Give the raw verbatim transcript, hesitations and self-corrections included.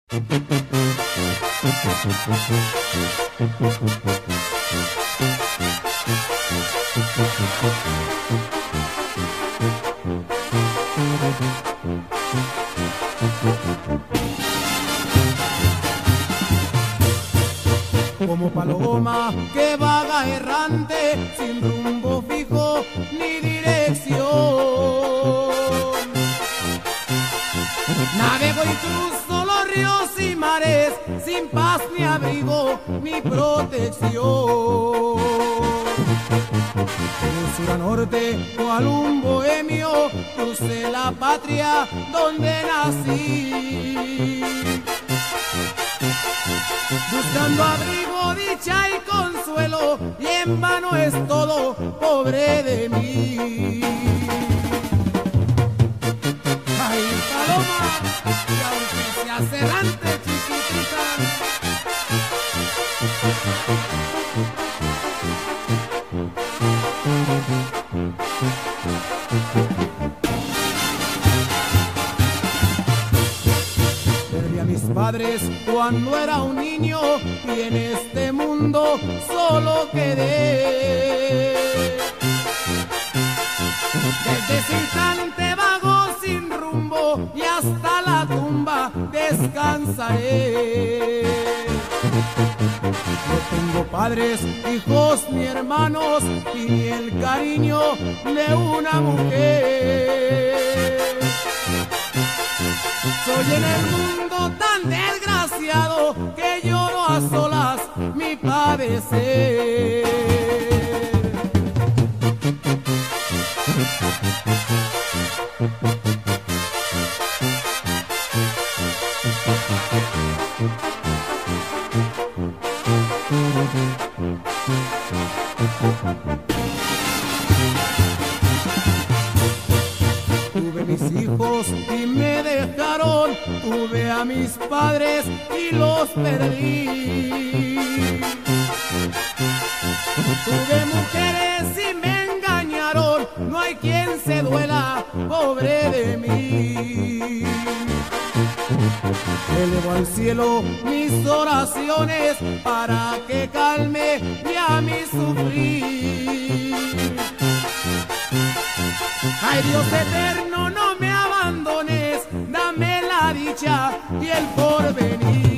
Como paloma que vaga errante, sin rumbo fijo ni dirección. Navego y cruzo los ríos y mares, sin paz ni abrigo ni protección. De sur a norte, cual un bohemio, crucé la patria donde nací. Buscando abrigo, dicha y consuelo, y en vano es todo, pobre de mí. Ay, paloma, que aunque seas errante, chiquitita, perdí a mis padres cuando era un niño y en este mundo solo quedé. Desde ese instante vago sin rumbo y hasta la tumba descansaré. No tengo padres, hijos ni hermanos y ni el cariño de una mujer. Soy en el mundo tan desgraciado que lloro a solas mi padecer. Tuve mis hijos y me dejaron, tuve a mis padres y los perdí. Tuve mujeres y me engañaron, no hay quien se duela, pobre de mí. Elevo al cielo mis oraciones para que calme ya mi sufrir. Ay, Dios eterno, no me abandones, dame la dicha y el porvenir.